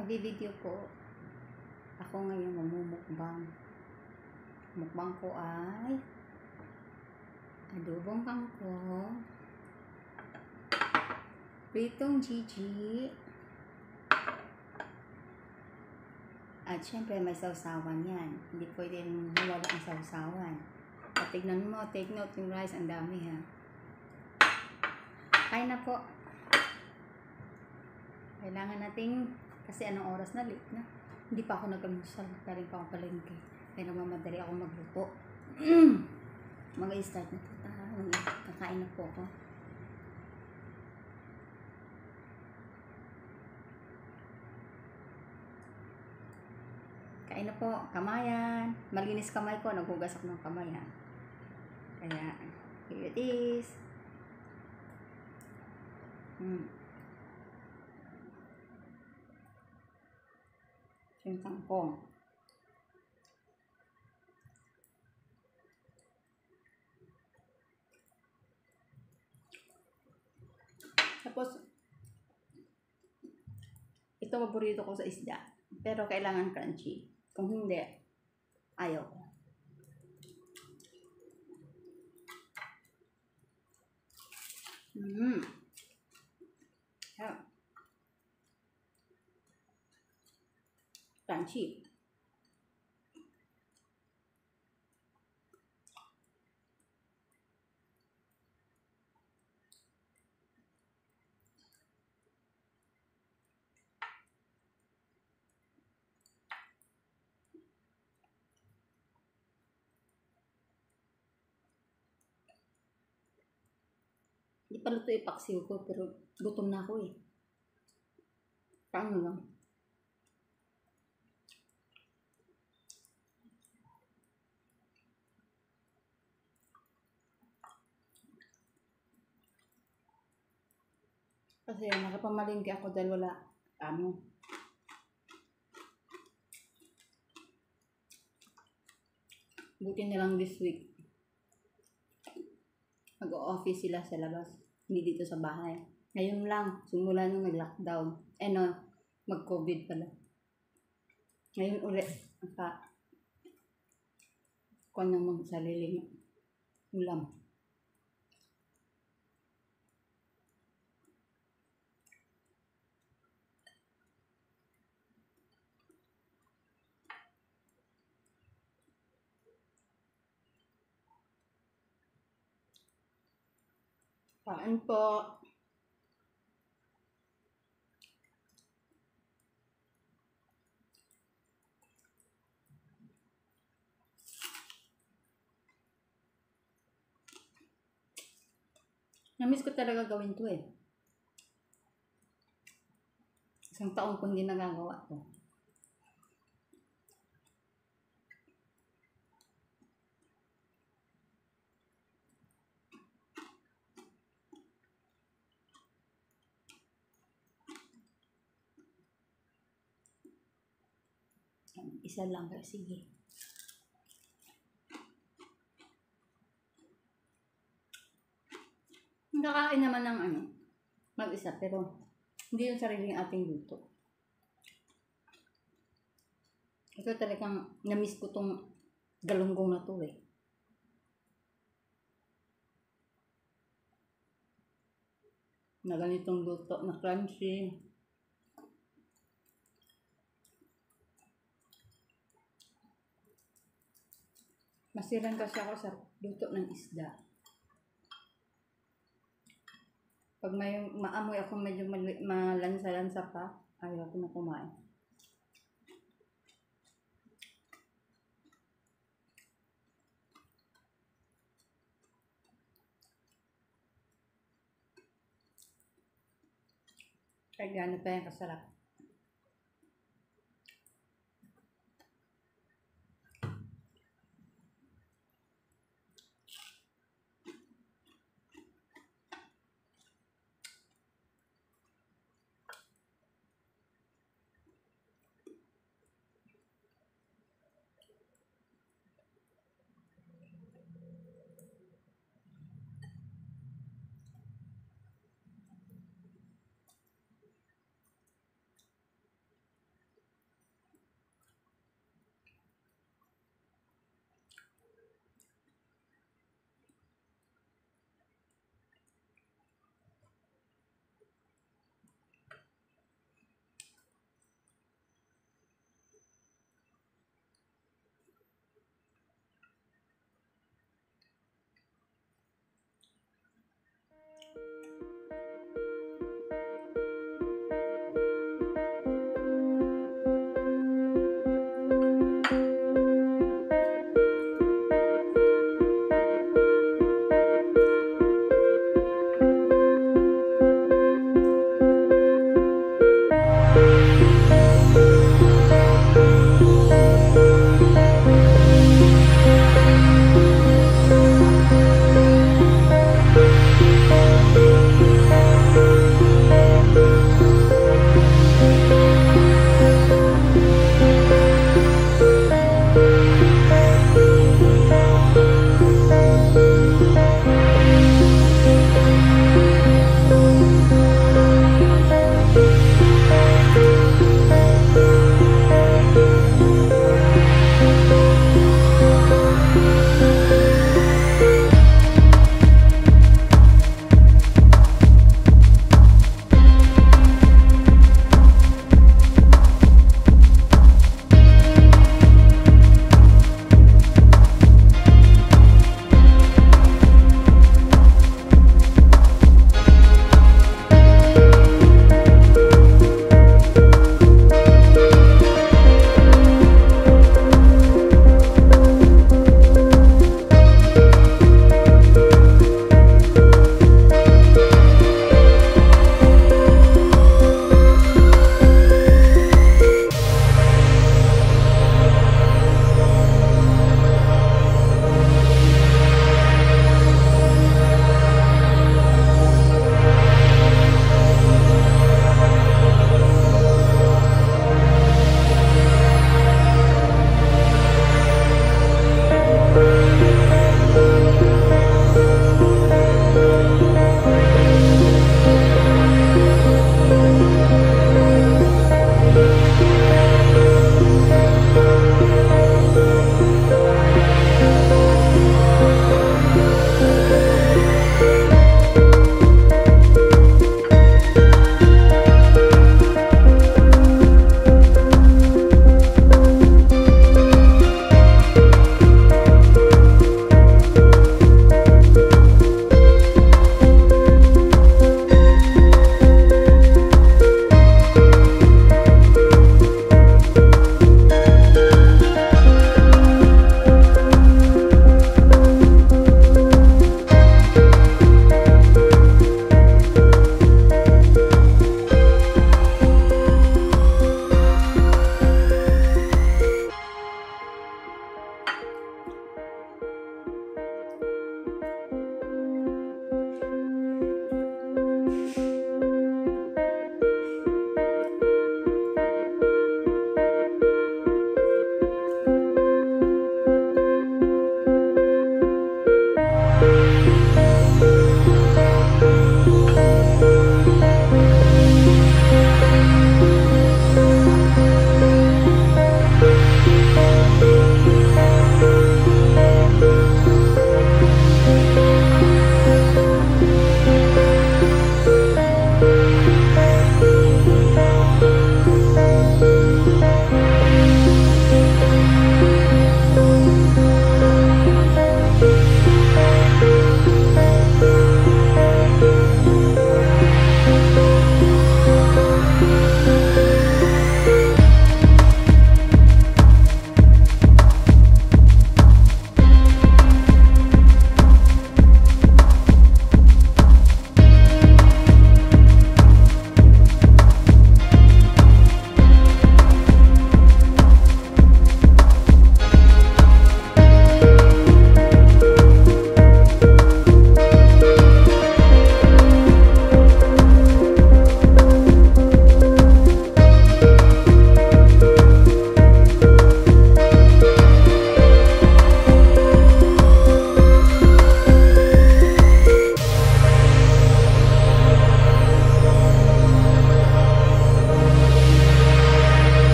Magbibideo po ako ngayon mamumukbang. Mukbang ko ay adobong kangkong, pritong Gigi, at syempre may sausawan yan. Hindi pwedeng mawala ang sausawan. At tignan mo, take note yung rice, ang dami ha. Kain na po. Kailangan nating, kasi anong oras na, late na. Hindi pa ako nag-almusal, galing pa ako palengke. Kaya namamadali ako magluto. Mag-i-start na po tayo. Kakain na po ako. Kain na po, kamayan. Malinis kamay ko, naghugas ako ng kamay ha. Kaya, here it is. Yung kangkong. Tapos, ito paborito ko sa isda. Pero kailangan crunchy. Kung hindi, ayaw ko. Yeah. Crunchy. Hindi pa luto ipaksiw ko, pero gutom na ako eh. Paano lang? Kasi nakapamalingki ako dahil wala buti na lang this week mag-o-office sila sa labas, hindi dito sa bahay. Ngayon lang, simula nung nag-lockdown, mag-COVID pala. Ngayon ulit, kuha ng sariling ulam. Kain po. Namiss ko talaga gawin to eh. Isang taon kong hindi nagagawa to. Isa lang pero sige. Nakakain naman ng mag-isa pero hindi yung sariling ating luto. Ito talagang na-miss ko tong galunggong na to eh. Na ganitong luto na crunchy. Masiran kasi ako sa luto ng isda. Pag may maamoy ako medyo malansa-lansa pa, ayaw ko na kumain. Kaya gano'n pa yan kasarap.